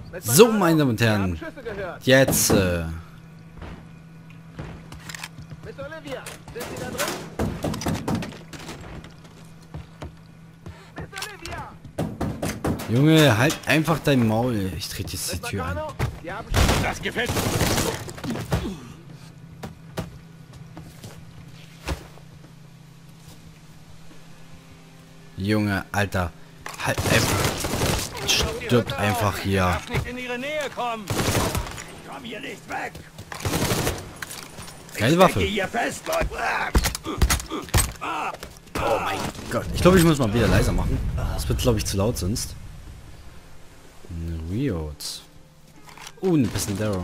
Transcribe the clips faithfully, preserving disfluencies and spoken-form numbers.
So, meine Damen und Herren, jetzt äh, Miss Olivia, sind Sie da drin? Miss Olivia! Junge, halt einfach dein Maul. Ich trete jetzt die Tür ein. Sie haben schon Das gefällt mir. Junge, Alter, halt einfach. Stirbt einfach hier. Ich darf nicht in ihre Nähe kommen. Ich komm hier nicht weg. Geile Waffe. Hier fest, Leute. Oh mein Gott. Ich glaube, ich muss mal wieder leiser machen. Das wird, glaube ich, zu laut sonst. Riot. Uh, ein bisschen Darrow.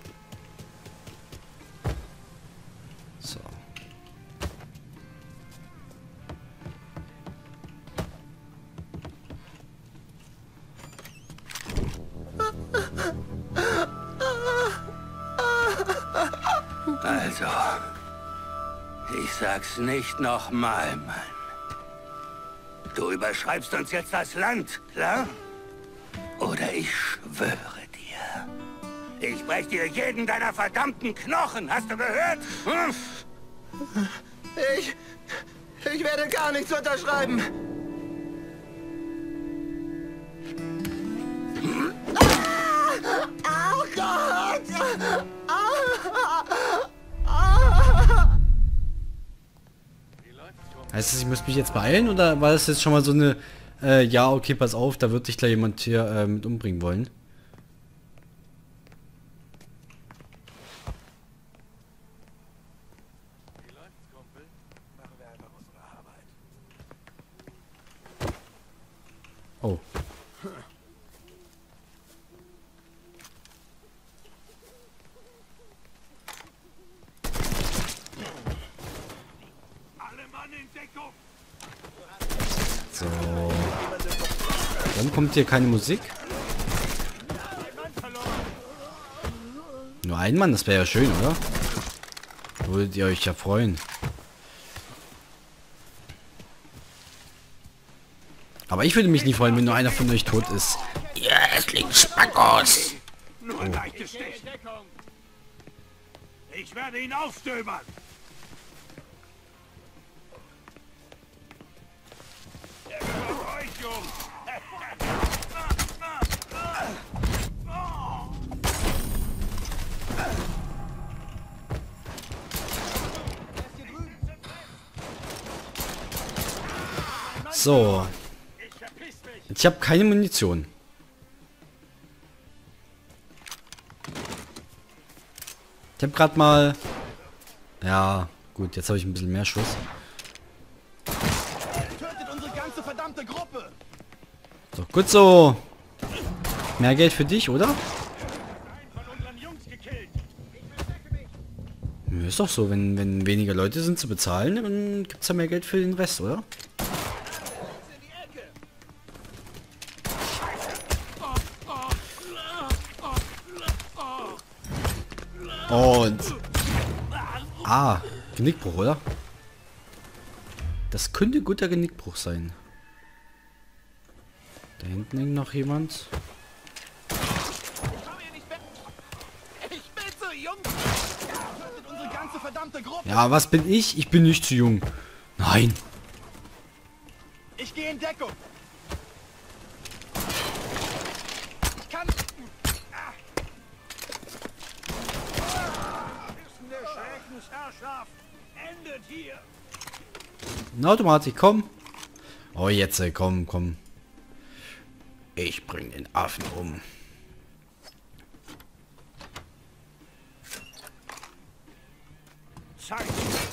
So. Also, ich sag's nicht nochmal, Mann. Du überschreibst uns jetzt das Land, klar? Oder ich schwöre dir, ich brech dir jeden deiner verdammten Knochen, hast du gehört? Hm? Ich... Ich werde gar nichts unterschreiben. Oh Gott! Heißt das, ich muss mich jetzt beeilen oder war das jetzt schon mal so eine äh, ja, okay, pass auf, da wird dich gleich jemand hier äh, mit umbringen wollen? Wie läuft's, Kumpel? Machen wir einfach unsere Arbeit. Oh. Alle Mann in Deckung! So. Warum kommt hier keine Musik? Nur ein Mann, das wäre ja schön, oder? Würdet ihr euch ja freuen. Aber ich würde mich nicht freuen, wenn nur einer von euch tot ist. Ihr hässlichen Spackos! Nur ein leichtes Stich. Ich werde ihn aufstöbern. Er gehört euch, Jungs. So. Ich verpiss mich. Ich habe keine Munition. Ich habe gerade mal... Ja, gut, jetzt habe ich ein bisschen mehr Schuss. Tötet unsere ganze verdammte Gruppe! So, gut so. Mehr Geld für dich, oder? Einen von unseren Jungs gekillt. Ja, ist doch so, wenn, wenn weniger Leute sind zu bezahlen, dann gibt es ja mehr Geld für den Rest, oder? Und... Ah, Genickbruch, oder? Das könnte guter Genickbruch sein. Da hinten hängt noch jemand. Ich bin zu jung! Tötet unsere ganze verdammte Gruppe! Ja, was bin ich? Ich bin nicht zu jung. Nein. Ich gehe in Deckung! Ich kann... Der Schreckensherrschaft endet hier. Eine Automatik, komm. Oh, jetzt, ey, komm, komm. Ich bring den Affen um. Zeit.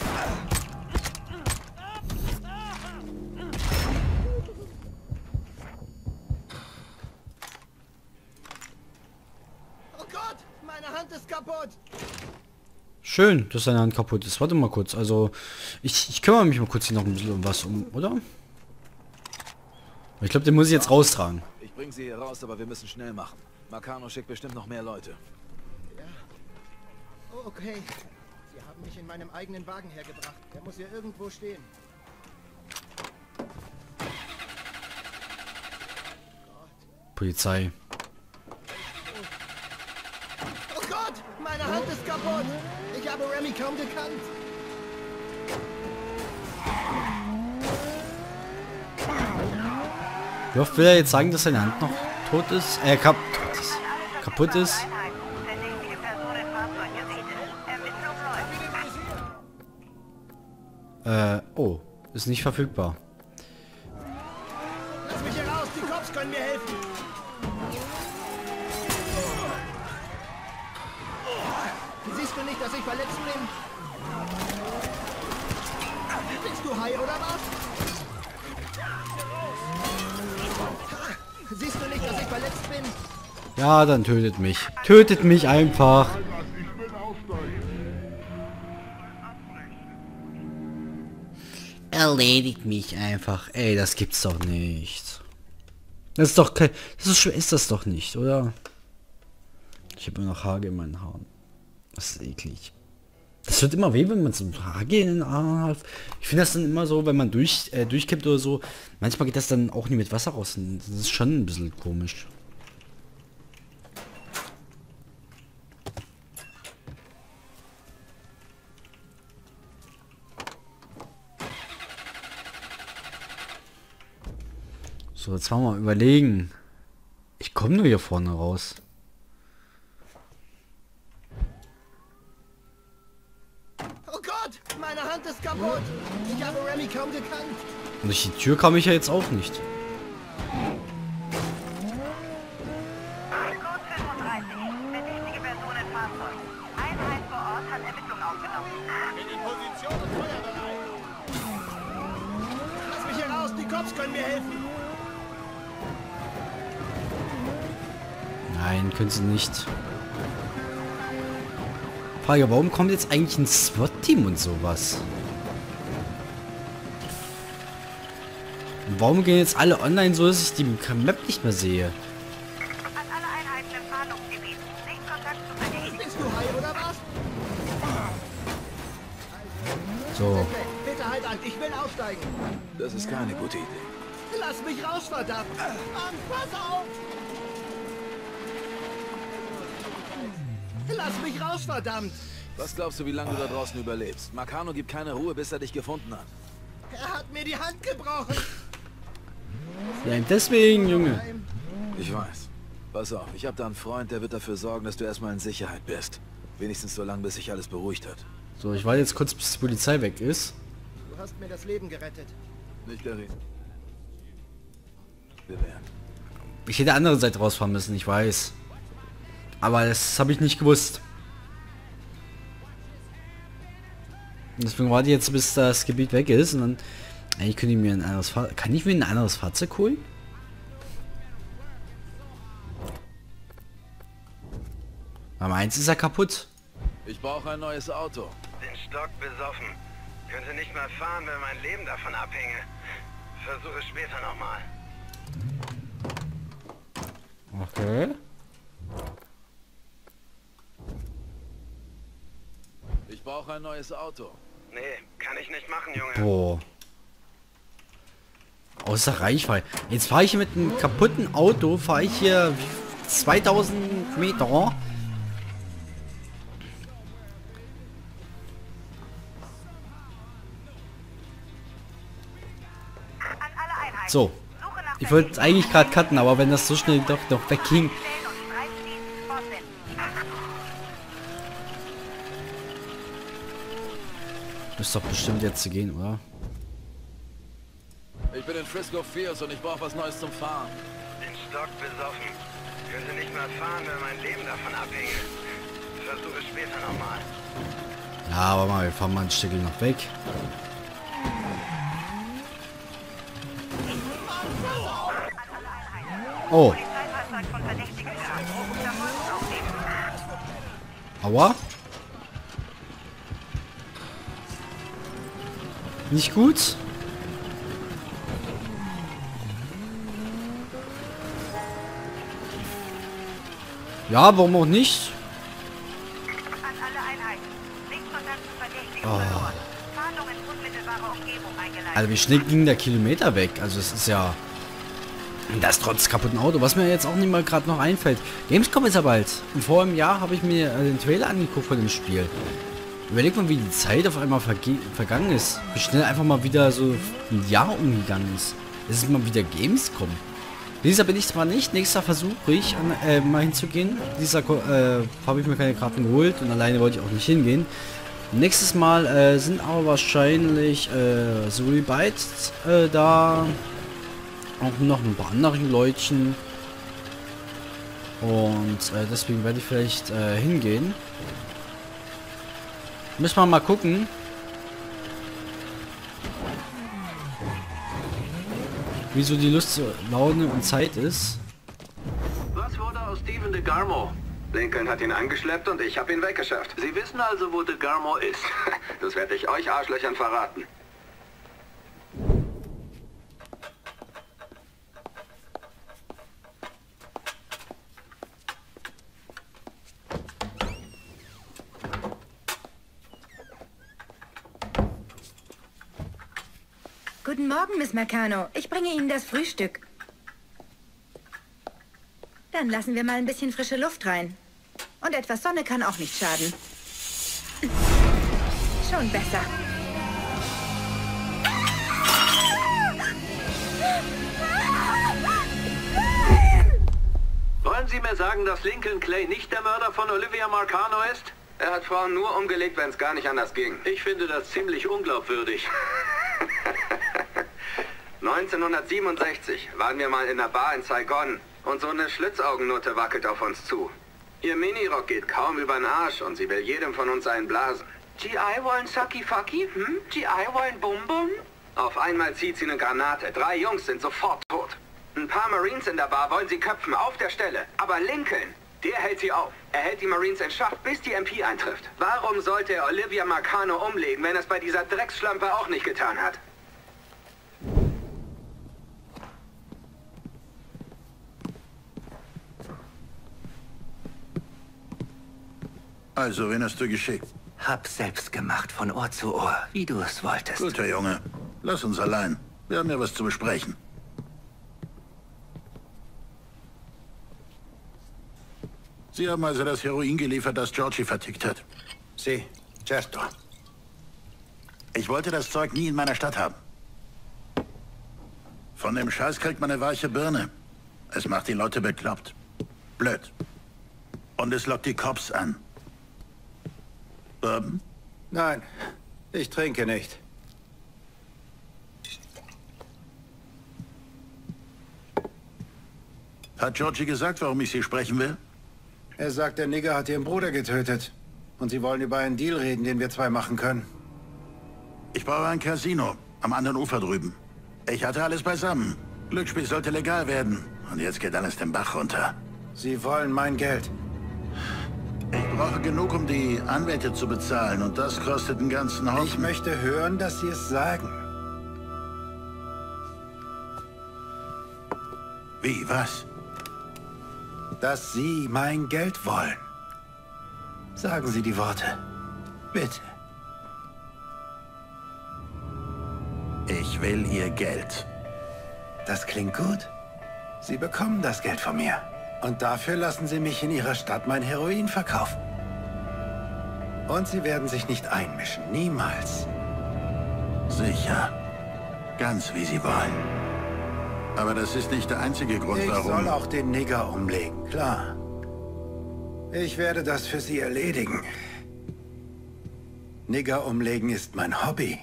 Oh Gott! Meine Hand ist kaputt! Schön, dass deine Hand kaputt ist. Warte mal kurz. Also, ich, ich kümmere mich mal kurz hier noch ein bisschen um was um, oder? Ich glaube, den muss ich jetzt raustragen. Ich bring sie hier raus, aber wir müssen schnell machen. Marcano schickt bestimmt noch mehr Leute. Ja. Oh, okay. Sie haben mich in meinem eigenen Wagen hergebracht. Der muss hier irgendwo stehen. Polizei. Hand ist kaputt. Ich habe Remy kaum gekannt. Wie oft will er jetzt sagen, dass seine Hand noch tot ist? Äh, kap tot ist. Kaputt ist? Äh, oh. Ist nicht verfügbar. Lass mich hier raus, die Cops können mir helfen. Siehst du nicht, dass ich verletzt bin? Bist du high oder was? Siehst du nicht, dass ich verletzt bin? Ja, dann tötet mich. Tötet mich einfach. Erledigt mich einfach. Ey, das gibt's doch nicht. Das ist doch kein... So schwer ist das doch nicht, oder? Ich habe immer noch Haare in meinen Haaren. Das ist eklig. Das wird immer weh, wenn man so Haare in den Haaren hat. Ich finde das dann immer so, wenn man durch, äh, durchkippt oder so. Manchmal geht das dann auch nie mit Wasser raus. Das ist schon ein bisschen komisch. So, jetzt wollen wir mal überlegen. Ich komme nur hier vorne raus. Oh Gott, meine Hand ist kaputt. Ich habe Remy kaum gekannt. Und durch die Tür kam ich ja jetzt auch nicht. Code fünfunddreißig. Verdächtige Person im Fahrzeug. Einheit vor Ort hat Ermittlungen aufgenommen. Bin in Position und feuerbereit. Lass mich hier raus, die Cops können mir helfen. Nein, können sie nicht. Frage, warum kommt jetzt eigentlich ein SWAT-Team und sowas? Und warum gehen jetzt alle online so, dass ich die Map nicht mehr sehe? An alle Einheiten im Fahndungsgebiet. Nicht Kontakt zu Verdächtigen. Bist du high oder was? So. Okay, bitte halt an, ich will aussteigen. Das ist keine gute Idee. Lass mich raus, verdammt. Mann, pass auf. Lass mich raus, verdammt. Was glaubst du, wie lange du da draußen überlebst? Marcano gibt keine Ruhe, bis er dich gefunden hat. Er hat mir die Hand gebrochen. Ja, deswegen, Junge. Ich weiß. Pass auf, ich habe da einen Freund, der wird dafür sorgen, dass du erstmal in Sicherheit bist. Wenigstens so lange, bis sich alles beruhigt hat. So, ich warte jetzt kurz, bis die Polizei weg ist. Du hast mir das Leben gerettet. Nicht der Rede. Wir werden. Ich hätte andere Seite rausfahren müssen, ich weiß. Aber das habe ich nicht gewusst. Und deswegen warte ich jetzt, bis das Gebiet weg ist. Und dann... Eigentlich könnte ich mir ein anderes Fahrzeug... Kann ich mir ein anderes Fahrzeug holen? Aber meins ist ja kaputt. Ich brauche ein neues Auto. Bin stockbesoffen. Könnte nicht mal fahren, wenn mein Leben davon abhinge. Versuche später nochmal. Okay. Ich brauche ein neues Auto. Nee, kann ich nicht machen, Junge. Boah. Außer Reichweite. Jetzt fahre ich hier mit einem kaputten Auto, fahre ich hier zweitausend Meter. An alle Einheiten. So. Suche nach Ich wollte eigentlich gerade cutten, aber wenn das so schnell doch noch wegging. Stellen und Streifdienst fortsetzen. Müsste doch bestimmt jetzt zu gehen, oder? Ich bin in Frisco Fields und ich brauche was Neues zum Fahren. Bin stockbesoffen. Könnte nicht mal fahren, wenn mein Leben davon abhinge. Versuche später nochmal. Ja, aber mal, wir fahren mal ein Stückchen noch weg. Oh. Polizeifahrzeug von Verdächtigen gehört. Verfolgungsaufnehmen. Aua. Nicht gut. Ja, warum auch nicht? An alle Einheiten. Linkkontakt zu Verdächtigen Oh. verloren. Fahndung in unmittelbarer Umgebung eingeleitet. Also wie schnell ging der Kilometer weg? Also es ist ja... Das trotz kaputten Auto, was mir jetzt auch nicht mal gerade noch einfällt. Gamescom ist ja bald. Und vor einem Jahr habe ich mir äh, den Trailer angeguckt von dem Spiel. Überleg mal, wie die Zeit auf einmal vergangen ist. Wie schnell einfach mal wieder so ein Jahr umgegangen ist. Es ist mal wieder Gamescom. Dieser bin ich zwar nicht. Nächster versuche ich an, äh, mal hinzugehen. Dieser äh, habe ich mir keine Karten geholt und alleine wollte ich auch nicht hingehen. Nächstes Mal äh, sind aber wahrscheinlich äh, so wie Bytes äh, da. Auch noch ein paar anderen Leutchen. Und äh, deswegen werde ich vielleicht äh, hingehen. Müssen wir mal gucken. Wieso die Lust, Laune und Zeit ist. Was wurde aus Stephen DeGarmo? Lincoln hat ihn angeschleppt und ich habe ihn weggeschafft. Sie wissen also, wo DeGarmo ist. Das werde ich euch Arschlöchern verraten. Guten Morgen, Miss Meccano. Ich bringe Ihnen das Frühstück. Dann lassen wir mal ein bisschen frische Luft rein. Und etwas Sonne kann auch nicht schaden. Schon besser. Wollen Sie mir sagen, dass Lincoln Clay nicht der Mörder von Olivia Marcano ist? Er hat Frauen nur umgelegt, wenn es gar nicht anders ging. Ich finde das ziemlich unglaubwürdig. neunzehnhundertsiebenundsechzig waren wir mal in einer Bar in Saigon und so eine Schlitzaugennutte wackelt auf uns zu. Ihr Minirock geht kaum über den Arsch und sie will jedem von uns einen blasen. G I wollen Sucky Fucky? Hm? G I wollen Bum Bum? Auf einmal zieht sie eine Granate. Drei Jungs sind sofort tot. Ein paar Marines in der Bar wollen sie köpfen, auf der Stelle. Aber Lincoln, der hält sie auf. Er hält die Marines in Schach, bis die M P eintrifft. Warum sollte er Olivia Marcano umlegen, wenn er es bei dieser Drecksschlampe auch nicht getan hat? Also, wen hast du geschickt? Hab selbst gemacht, von Ohr zu Ohr, wie du es wolltest. Guter Junge. Lass uns allein. Wir haben ja was zu besprechen. Sie haben also das Heroin geliefert, das Georgie vertickt hat. Sie, certo. Ich wollte das Zeug nie in meiner Stadt haben. Von dem Scheiß kriegt man eine weiche Birne. Es macht die Leute bekloppt. Blöd. Und es lockt die Cops an. Bourbon? Nein, ich trinke nicht. Hat Georgie gesagt, warum ich Sie sprechen will? Er sagt, der Nigger hat ihren Bruder getötet. Und sie wollen über einen Deal reden, den wir zwei machen können. Ich brauche ein Casino am anderen Ufer drüben. Ich hatte alles beisammen. Glücksspiel sollte legal werden. Und jetzt geht alles den Bach runter. Sie wollen mein Geld. Ich brauche genug, um die Anwälte zu bezahlen. Und das kostet einen ganzen Haufen. Ich möchte hören, dass Sie es sagen. Wie, was? Dass Sie mein Geld wollen. Sagen Sie die Worte. Bitte. Ich will Ihr Geld. Das klingt gut. Sie bekommen das Geld von mir. Und dafür lassen Sie mich in Ihrer Stadt mein Heroin verkaufen. Und Sie werden sich nicht einmischen. Niemals. Sicher. Ganz wie Sie wollen. Aber das ist nicht der einzige Grund, Ich warum... soll auch den Nigger umlegen, klar. Ich werde das für Sie erledigen. Nigger umlegen ist mein Hobby.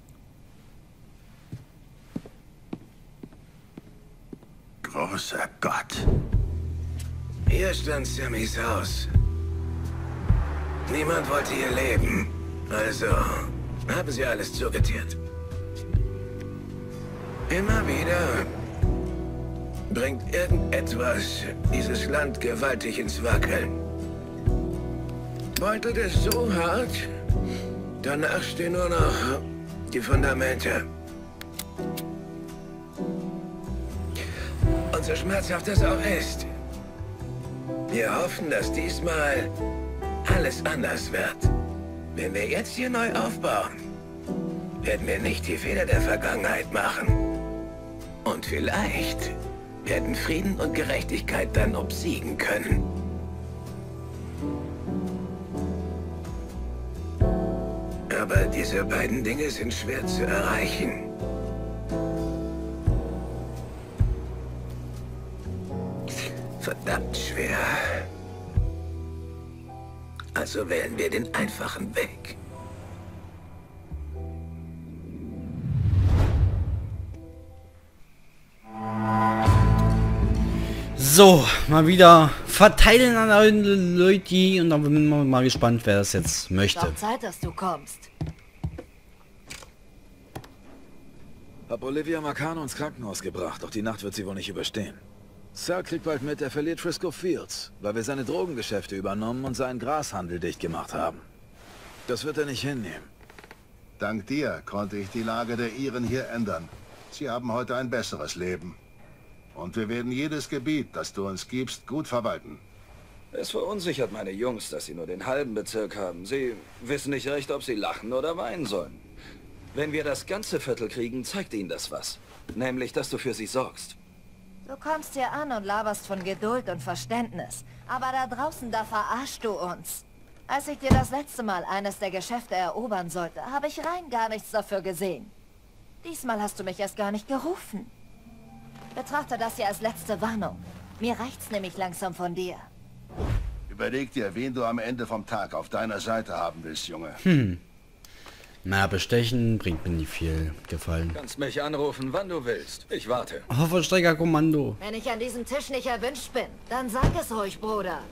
Großer Gott. Hier stand Sammys Haus. Niemand wollte hier leben. Also haben sie alles zugetiert. Immer wieder bringt irgendetwas dieses Land gewaltig ins Wackeln. Beutelt es so hart, danach stehen nur noch die Fundamente. Und so schmerzhaft es auch ist, wir hoffen, dass diesmal alles anders wird. Wenn wir jetzt hier neu aufbauen, werden wir nicht die Fehler der Vergangenheit machen. Und vielleicht werden Frieden und Gerechtigkeit dann obsiegen können. Aber diese beiden Dinge sind schwer zu erreichen. Verdammt schwer. Also wählen wir den einfachen Weg. So, mal wieder verteilen an alle Leute und dann bin ich mal gespannt, wer das jetzt möchte. Doch Zeit, dass du kommst. Hab Olivia Marcano ins Krankenhaus gebracht, doch die Nacht wird sie wohl nicht überstehen. Sir kriegt bald mit, er verliert Frisco Fields, weil wir seine Drogengeschäfte übernommen und seinen Grashandel dicht gemacht haben. Das wird er nicht hinnehmen. Dank dir konnte ich die Lage der Iren hier ändern. Sie haben heute ein besseres Leben. Und wir werden jedes Gebiet, das du uns gibst, gut verwalten. Es verunsichert meine Jungs, dass sie nur den halben Bezirk haben. Sie wissen nicht recht, ob sie lachen oder weinen sollen. Wenn wir das ganze Viertel kriegen, zeigt ihnen das was. Nämlich, dass du für sie sorgst. Du kommst hier an und laberst von Geduld und Verständnis. Aber da draußen, da verarschst du uns. Als ich dir das letzte Mal eines der Geschäfte erobern sollte, habe ich rein gar nichts dafür gesehen. Diesmal hast du mich erst gar nicht gerufen. Betrachte das hier als letzte Warnung. Mir reicht's nämlich langsam von dir. Überleg dir, wen du am Ende vom Tag auf deiner Seite haben willst, Junge. Hm. Na, bestechen bringt mir nicht viel Gefallen. Kannst mich anrufen, wann du willst. Ich warte. Oh, Vollstreckerkommando. Wenn ich an diesem Tisch nicht erwünscht bin, dann sag es ruhig, Bruder.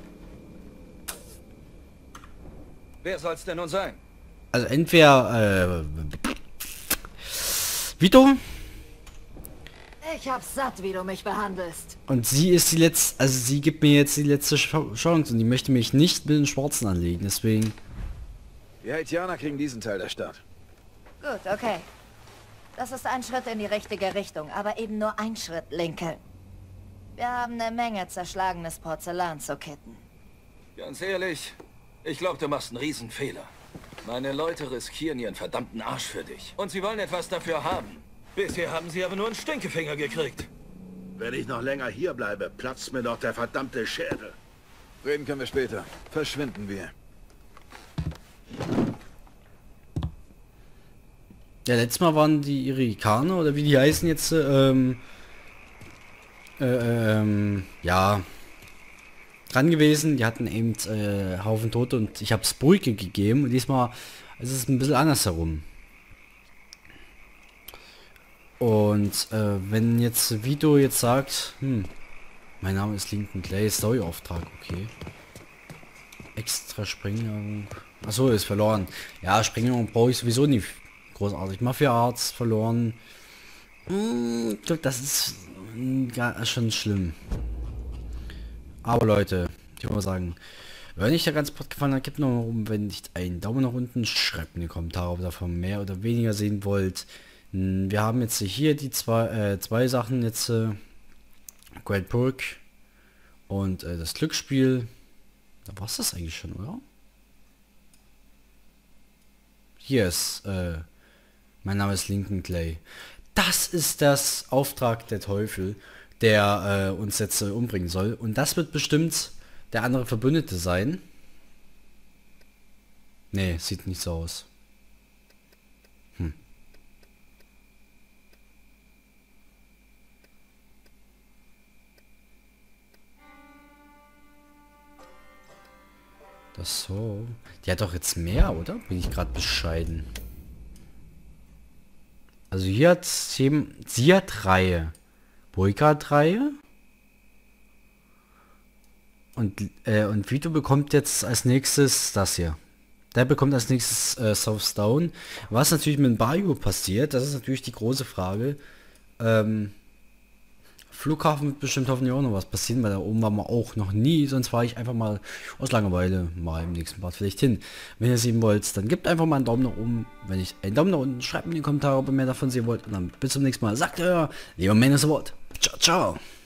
Wer soll's denn nun sein? Also entweder, äh... Vito? Ich hab's satt, wie du mich behandelst. Und sie ist die letzte, also sie gibt mir jetzt die letzte Chance und die möchte mich nicht mit den Schwarzen anlegen, deswegen... Die Haitianer kriegen diesen Teil der Stadt. Gut, okay. Das ist ein Schritt in die richtige Richtung, aber eben nur ein Schritt, Lincoln. Wir haben eine Menge zerschlagenes Porzellan zu kitten. Ganz ehrlich, ich glaube, du machst einen Riesenfehler. Meine Leute riskieren ihren verdammten Arsch für dich. Und sie wollen etwas dafür haben. Bisher haben sie aber nur einen Stinkefinger gekriegt. Wenn ich noch länger hier bleibe, platzt mir doch der verdammte Schädel. Reden können wir später. Verschwinden wir. Ja, letztes Mal waren die Irikaner, oder wie die heißen jetzt, ähm, äh, ähm, ja, dran gewesen. Die hatten eben äh, Haufen Tote und ich habe es Brücke gegeben. Und diesmal ist es ein bisschen anders herum. Und äh, wenn jetzt Vito jetzt sagt, hm, mein Name ist Lincoln Clay, Storyauftrag, okay. Extra Sprengung. Achso, ist verloren. Ja, Sprengung brauche ich sowieso nicht großartig. Mafia-Arzt verloren. Hm, ich glaube, das ist mm, schon schlimm. Aber Leute, ich würde mal sagen, wenn euch der ganze Pod gefallen hat, gebt noch mal oben, wenn nicht einen Daumen nach unten, schreibt in die Kommentare, ob ihr davon mehr oder weniger sehen wollt. Wir haben jetzt hier die zwei, äh, zwei Sachen jetzt, äh, Great Perk und äh, das Glücksspiel. Da war es das eigentlich schon, oder? Hier ist, äh, mein Name ist Lincoln Clay. Das ist das Auftrag der Teufel, der äh, uns jetzt äh, umbringen soll. Und das wird bestimmt der andere Verbündete sein. Nee, sieht nicht so aus. Hm. Das so. Die hat doch jetzt mehr, oder? Bin ich gerade bescheiden. Also hier hat sie, sie hat Reihe. Boika hat Reihe. Und, äh, und Vito bekommt jetzt als nächstes das hier. Der bekommt als nächstes äh, Southdown. Was natürlich mit Bayou passiert, das ist natürlich die große Frage. Ähm, Flughafen wird bestimmt hoffentlich auch noch was passieren, weil da oben waren wir auch noch nie, sonst fahre ich einfach mal aus Langeweile mal im nächsten Part vielleicht hin. Wenn ihr es sehen wollt, dann gebt einfach mal einen Daumen nach oben. Wenn nicht, einen Daumen nach unten, schreibt in die Kommentare, ob ihr mehr davon sehen wollt. Und dann bis zum nächsten Mal. Sagt ihr, lieber Männer, so Wort. Ciao, ciao.